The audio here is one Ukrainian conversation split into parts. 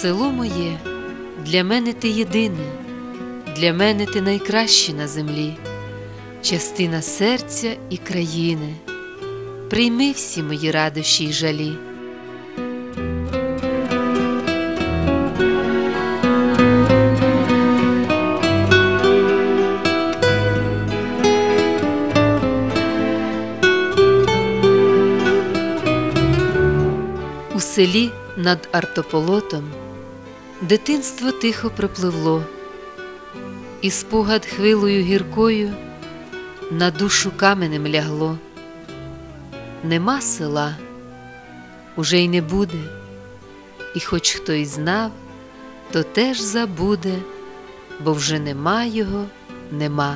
Село моє, для мене ти єдине, для мене ти найкраще на землі, частина серця і країни, прийми всі мої радощі й жалі. У селі над Артополотом дитинство тихо пропливло, і спогад хвилою гіркою на душу каменем лягло. Нема села, уже й не буде, і хоч хто й знав, то теж забуде, бо вже нема його, нема.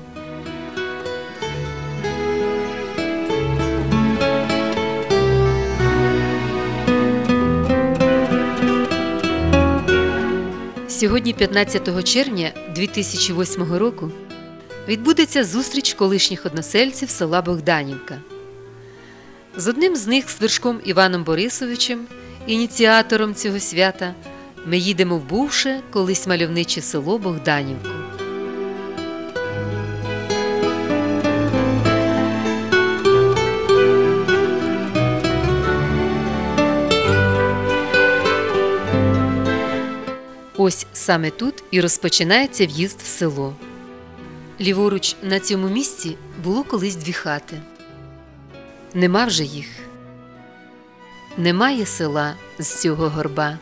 Сьогодні, 15 червня 2008 року, відбудеться зустріч колишніх односельців села Богданівка. З одним з них, Свершком Іваном Борисовичем, ініціатором цього свята, ми їдемо в бувше колись мальовниче село Богданівку. Ось саме тут і розпочинається в'їзд в село. Ліворуч на цьому місці було колись дві хати. Нема вже їх. Немає села з цього горба.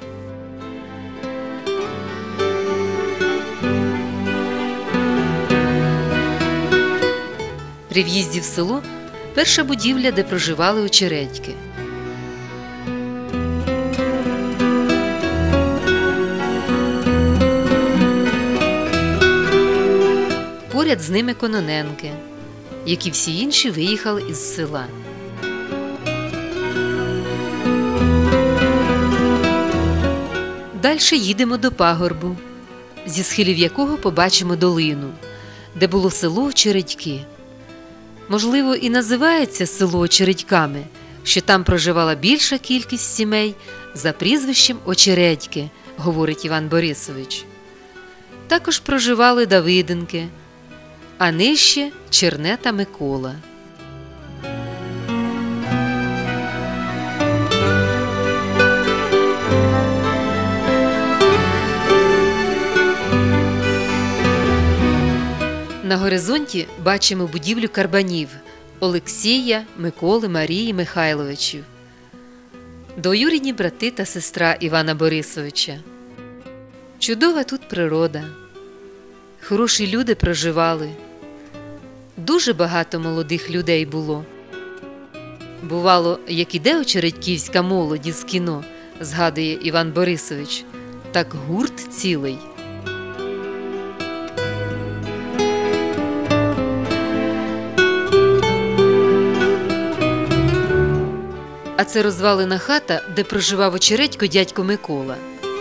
При в'їзді в село перша будівля, де проживали очередьки. Поряд з ними Кононенки, як і всі інші, виїхали із села. Дальше їдемо до пагорбу, зі схилів якого побачимо долину, де було село Очередьки. Можливо, і називається село Очередьками, що там проживала більша кількість сімей за прізвищем Очередьки, говорить Іван Борисович. Також проживали Давиденки, а нижче Чернета Микола. На горизонті бачимо будівлю Карбанів Олексія, Миколи, Марії Михайловичів. Двоюрідні брати та сестра Івана Борисовича. Чудова тут природа. Хороші люди проживали. Дуже багато молодих людей було. Бувало, як іде очередьківська молодь із кіно, згадує Іван Борисович, так гурт цілий. А це розвалена хата, де проживав очередько дядько Микола.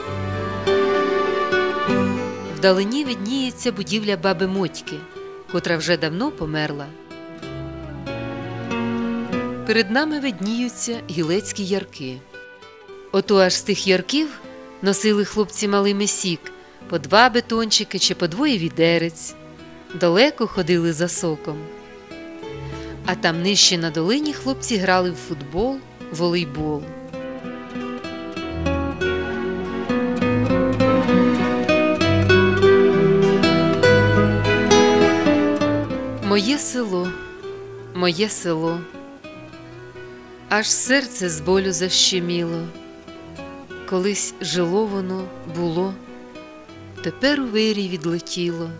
Вдалині видніється будівля баби Мотьки, котра вже давно померла. Перед нами видніються гілецькі ярки. Ото аж з тих ярків носили хлопці малими сік, по 2 бетончики чи по 2 відерець. Далеко ходили за соком. А там нижче на долині хлопці грали в футбол, волейбол. Моє село, моє село, аж серце з болю защеміло. Колись жило воно, було, тепер у вирій відлетіло.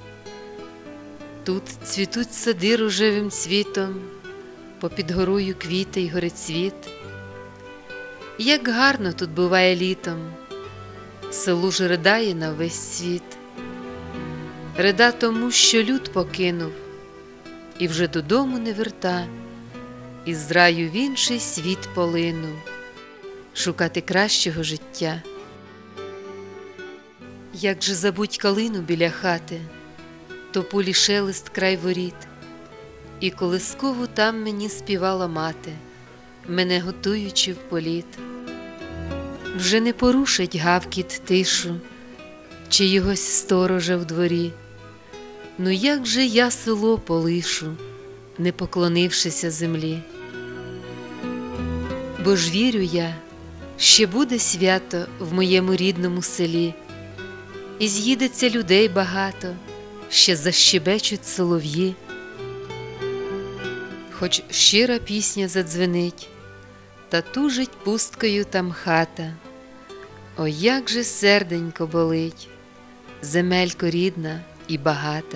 Тут цвітуть сади рожевим цвітом, попід горою квіти й горецвіт. Як гарно тут буває літом, село ж ридає на весь світ. Рида тому, що люд покинув, і вже додому не верта, із раю в інший світ полинув, шукати кращого життя. Як же забудь калину біля хати, тополі шелест край воріт, і колискову там мені співала мати, мене готуючи в політ. вже не порушить гавкіт тишу чиїгось сторожа в дворі. Ну як же я село полишу, не поклонившися землі? Бо ж вірю я, ще буде свято в моєму рідному селі, і з'їдеться людей багато, ще защебечуть солов'ї. Хоч щира пісня задзвенить, та тужить пусткою там хата. О, як же серденько болить, земелько рідна і багата.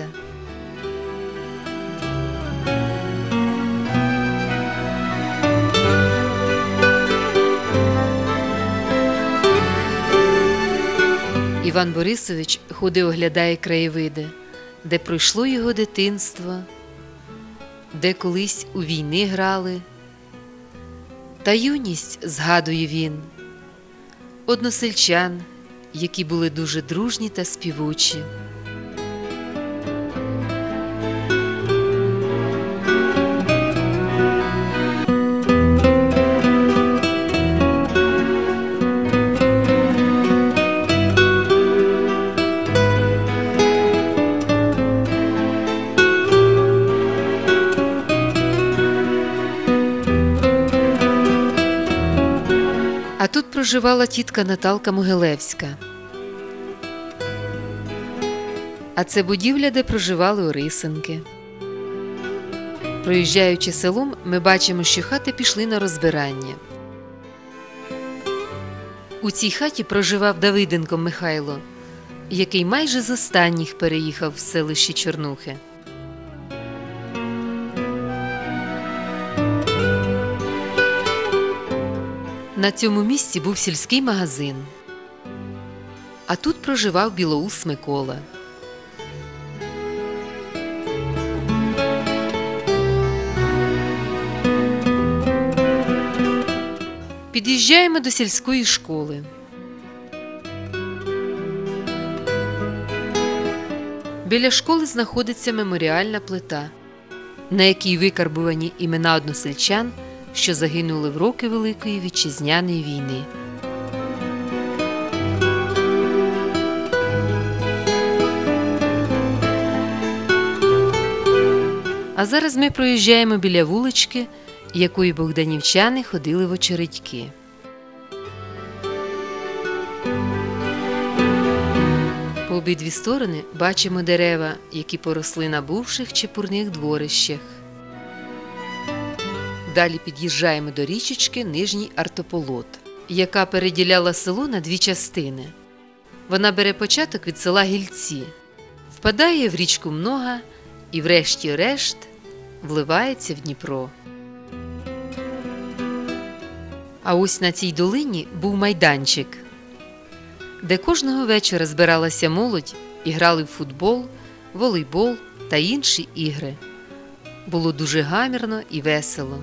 Іван Борисович ходить оглядає краєвиди, де пройшло його дитинство, де колись у війни грали. Та юність згадує він, односельчан, які були дуже дружні та співучі. А тут проживала тітка Наталка Могилевська. А це будівля, де проживали Орисенки. Проїжджаючи селом, ми бачимо, що хати пішли на розбирання. У цій хаті проживав Давиденко Михайло, який майже з останніх переїхав в селище Чорнухи. На цьому місці був сільський магазин. А тут проживав Білоус Микола. Під'їжджаємо до сільської школи. Біля школи знаходиться меморіальна плита, на якій викарбувані імена односельчан, що загинули в роки Великої Вітчизняної війни. А зараз ми проїжджаємо біля вулички, якою богданівчани ходили в очередьки. По обидві сторони бачимо дерева, які поросли на бувших чепурних дворищах. Далі під'їжджаємо до річечки Нижній Артополот, яка переділяла село на дві частини. Вона бере початок від села Гільці, впадає в річку Много і врешті-решт вливається в Дніпро. А ось на цій долині був майданчик, де кожного вечора збиралася молодь і грали в футбол, волейбол та інші ігри. Було дуже гамірно і весело.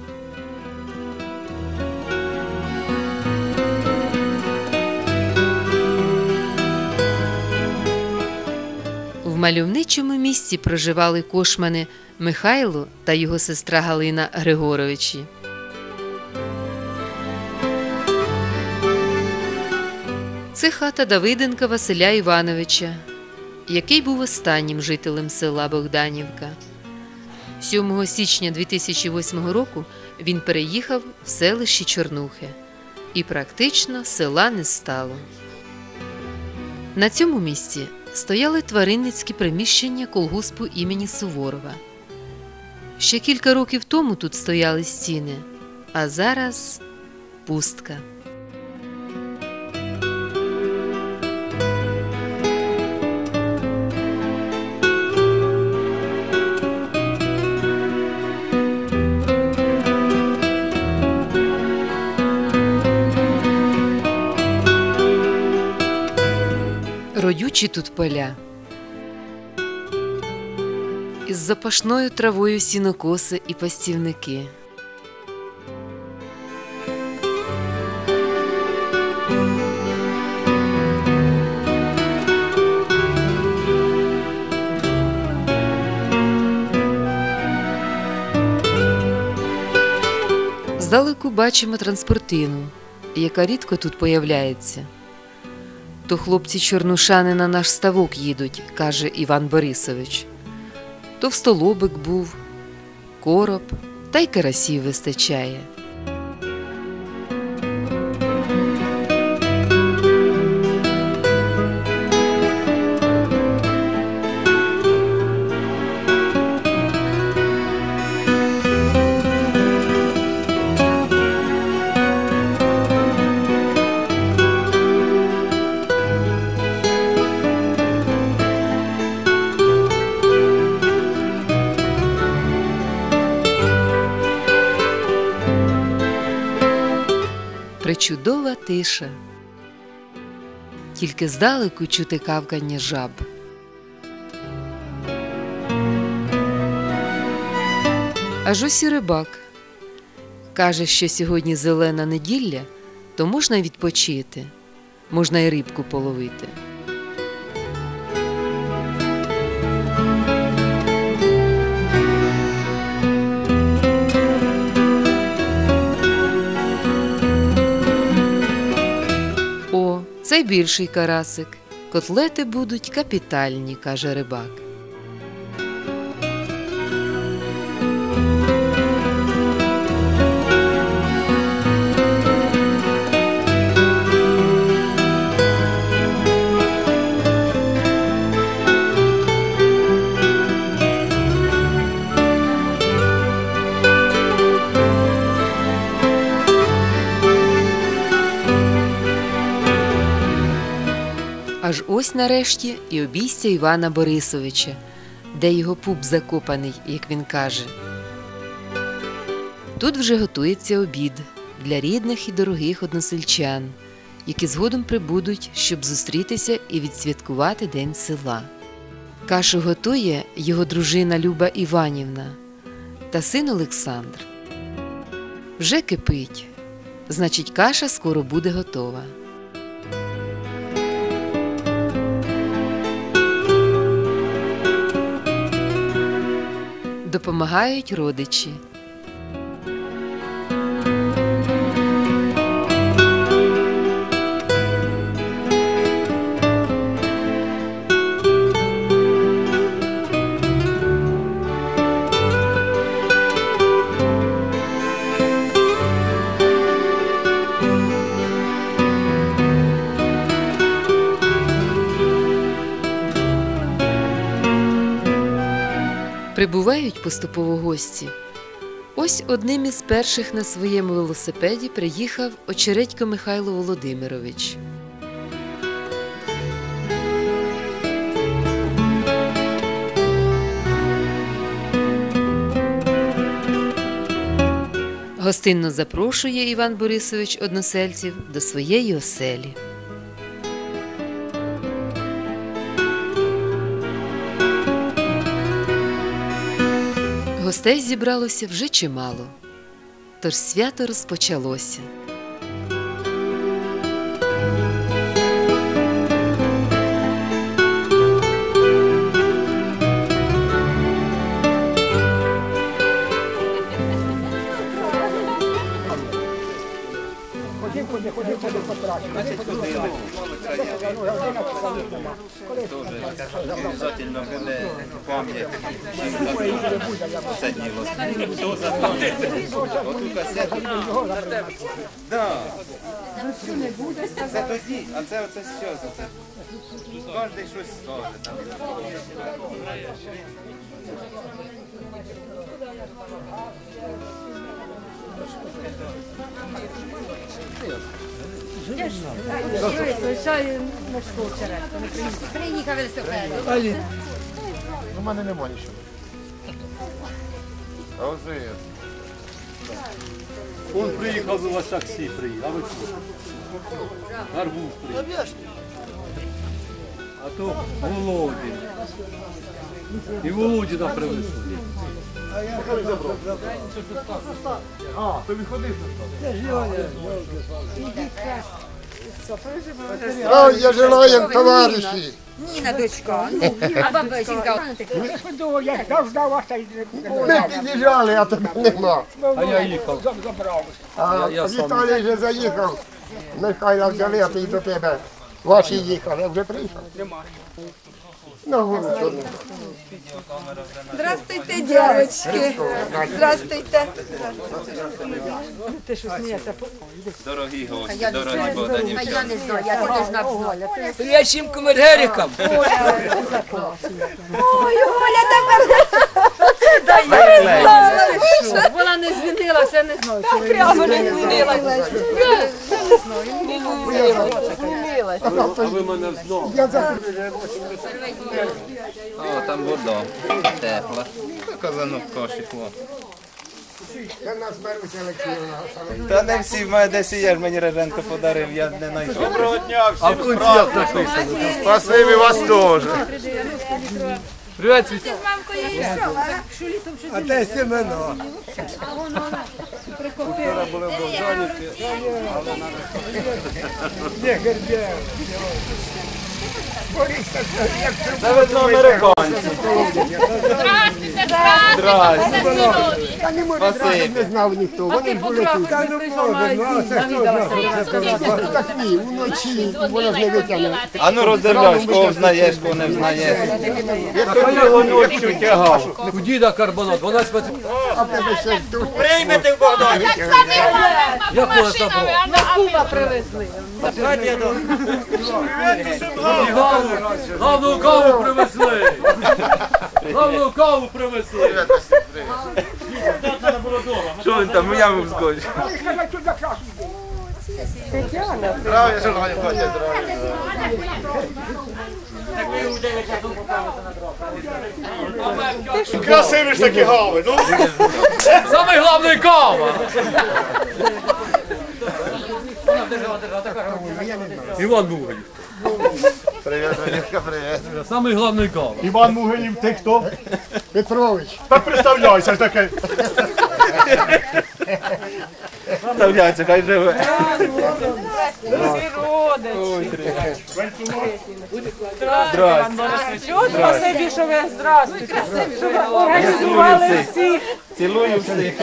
В мальовничому місці проживали кошмани Михайло та його сестра Галина Григоровичі. Це хата Давиденка Василя Івановича, який був останнім жителем села Богданівка. 7 січня 2008 року він переїхав в селище Чорнухи, і практично села не стало. На цьому місці стояли тваринницькі приміщення колгоспу імені Суворова. Ще кілька років тому тут стояли стіни, а зараз пустка. Родючі тут поля. Із запашною травою сінокоси і пастівники. Здалеку бачимо транспортину, яка рідко тут появляється. То хлопці-чорнушани на наш ставок їдуть, каже Іван Борисович. Товстолобик був, короб, та й карасів вистачає. Пречудова тиша, тільки здалеку чути кавкання жаб. Аж ось і рибак. Каже, що сьогодні зелена неділя, то можна відпочити, можна й рибку половити. Цей більший карасик. Котлети будуть капітальні, каже рибак. Аж ось нарешті і обійстя Івана Борисовича, де його пуп закопаний, як він каже. Тут вже готується обід для рідних і дорогих односельчан, які згодом прибудуть, щоб зустрітися і відсвяткувати День села. Кашу готує його дружина Люба Іванівна та син Олександр. Вже кипить, значить, каша скоро буде готова. Допомагають родичі. Прибувають поступово гості. Ось одним із перших на своєму велосипеді приїхав Очередько Михайло Володимирович. Гостинно запрошує Іван Борисович односельців до своєї оселі. Гостей зібралося вже чимало, тож свято розпочалося. Обязательно пам'ять. Це діло. Отут касету. Да. Це тоді, а це оце що за це? Кожний щось скаже там. Приїхав велосипед. У мене нема нічого. А оце є. Он приїхав, у вас таксі приїхав. А ви що? Гарбуз приїхав. А то Володін. І Володіна привезли. А, то виходив. Я желаю, товариші. Ніна, дочка. А баба жінка. Я завжди вас Ми під'їжджали, а тебе нема. А я їхав. А Я сам. Віталій вже заїхав. Михайла взяли, а ти до тебе. Ваші їхали, вже приїхали. Ну, гору. Здравствуйте, девочки. Здравствуйте. Дорогі гості, дорогі Богдані. Я не знаю, я теж не знаю. Я всім комедерикам. Ой, Оля, тепер Вона не змінилася, не знаю. прямо не змінилася. А ви мене знову. О, там вода тепла. Казанок кошик. Це нас беруть Олексіївна. Та не всі, в мене десь є, мені Реженко подарив, я не знайшов. Доброго дня, А в кінці як написано? Спасибі вас теж. Привіт, Світ. А те Семено. Вчора були в Довжанівці. Це видно американці. Та не може зразу не знав ніхто, вони були тут. Та ну може, ну це хто знав. Так ні, вночі, воно ж не витягне. А ну роздивляєш, кого взнаєш, кого не взнаєш. А я його ночі тягав. У діда карбонат, 12 метрів. А в тебе ще тут. Як вона забрала? Главну каву привезли! Главну каву привезли! Що він там, я вам скажу. Здравия желаю, Катя, здравия. Красиві ж такі гави, ну. Самий главний кава! Іван Бугаєв. Привіт, Ванюшка, привіт. Самий главний кава. Іван Мугинів, ти хто? Петрович. Так представляйся таке. Ставляйся, хай живе. Спасибі, що ви здравствуйте. Цілую всіх. Цілую всіх.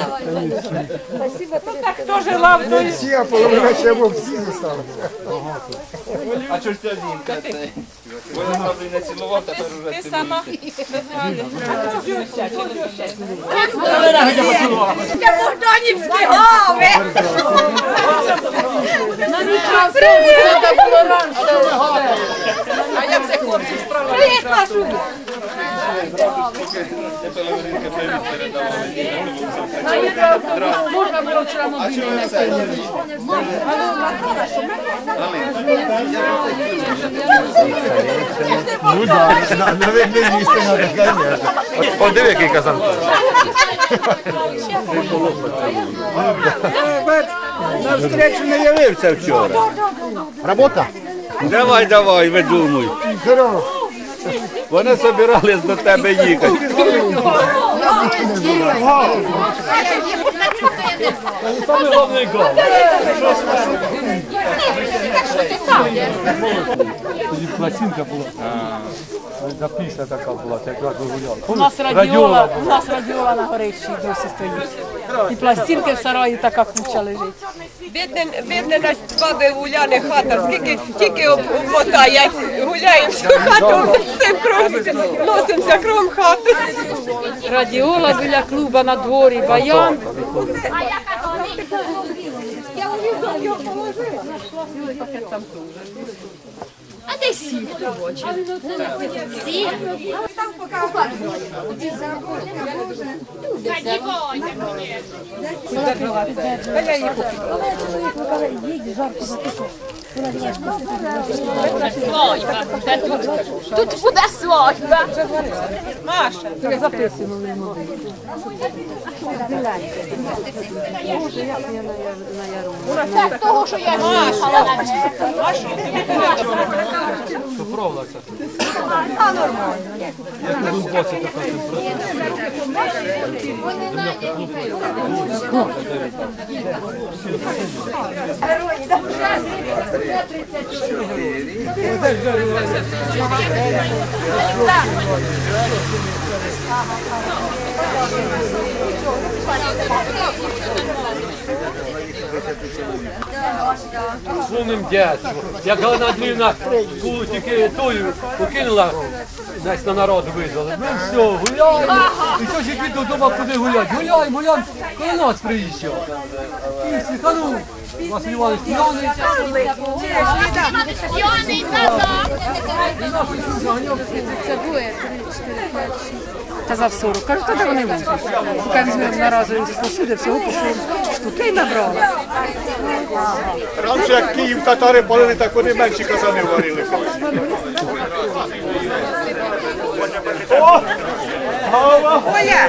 Хто жила в той? Всі, а половина ще всі залишилися. А чого ж ця жінка? Бо я правда не цілував, тепер уже Ти цілую. сама. Я Богданівські гави. А як це хлопці справа? Можна було вчора мобільний Ну так, навіть не їсти треба, звісно. Подиви, який казан. На встречу не явився вчора. Робота? Давай, видумуй. Здорово. Вони збирались до тебе їхати. Самий головний кава. Тоді пластинка була. Записана така була, якраз вигуляла. У нас радіола на горищі досі стоїть. І пластинки в сараї така куча лежить. Бідне нас баби Уляни хата, скільки тільки обмотає, гуляємо всю хату, все носимося кром хати. Радіола біля клуба на дворі, баян. А де сіль робочий? Сіль? Тут буде свадьба. Маша, записуємо. Так, того, що я їхала на Проволока. Як у Донбасі така Повним дядько. Як Галина Андріївна тільки тою покинула, десь на народ визвали. Ми все, гуляємо. І що ж йдіть додому, куди гуляти? Гуляємо, гуляємо, коли нас приїжджав. І всі, ну, Василь Іванович п'яний. Казав 40. Кажу, тоді вони вийдуть. Поки візьмемо на разу посуди, всього посуди. Штуки й набрали. Раніше, як Київ татари палили, так вони менші казани варили. Оля,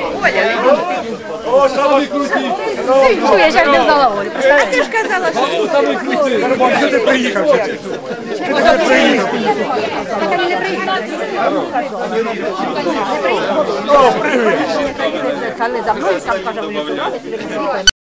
О, самі круті! Чуєш, як не знала Олі. а ти ж казала, що Самий крутий. Що ти приїхав? Хай не забули, сам каже,